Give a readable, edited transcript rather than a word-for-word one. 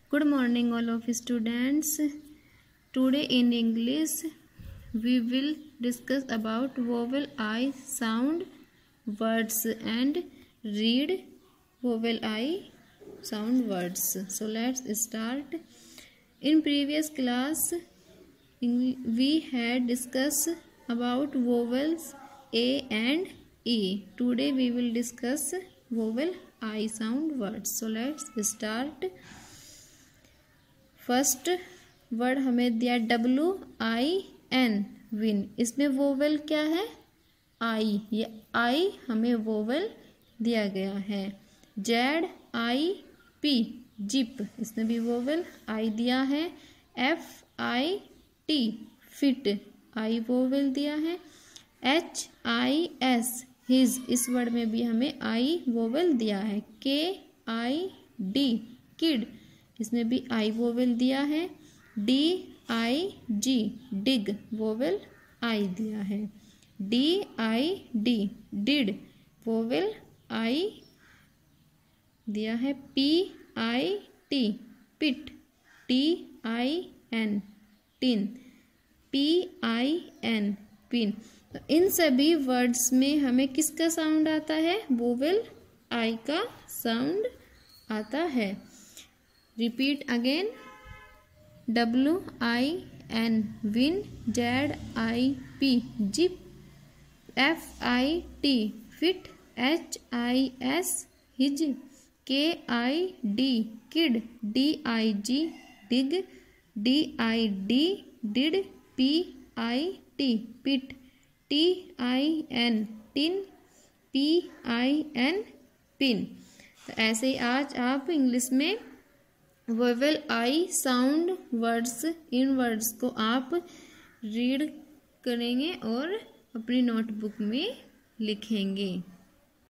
Good morning all of students. Today in English we will discuss about vowel I sound words and read vowel I sound words. So let's start. In previous class we had discussed about vowels A and E. Today we will discuss vowel I sound words. So let's start. First word हमें दिया WIN win. इसमें vowel क्या है? आई। ये आई हमें vowel दिया गया है। ZIP जिप, इसमें भी वोवेल आई दिया है। FIT फिट, आई वोवेल दिया है। HIS हिज, इस वर्ड में भी हमें आई वोवेल दिया है। KID किड, इसमें भी आई वोवेल दिया है। DIG डिग, वोवेल आई दिया है। DID डिड, वोवेल आई दिया है। PIT pit, TIN tin, PIN pin. तो इन सभी वर्ड्स में हमें किसका साउंड आता है? वोवेल आई का साउंड आता है। Repeat again. WIN win, ZIP zip, FIT fit, HIS his, KID kid, DIG dig, DID did, PIT pit, TIN tin, PIN pin। तो ऐसे ही आज आप इंग्लिश में वोवेल आई साउंड वर्ड्स, इन वर्ड्स को आप रीड करेंगे और अपनी नोटबुक में लिखेंगे।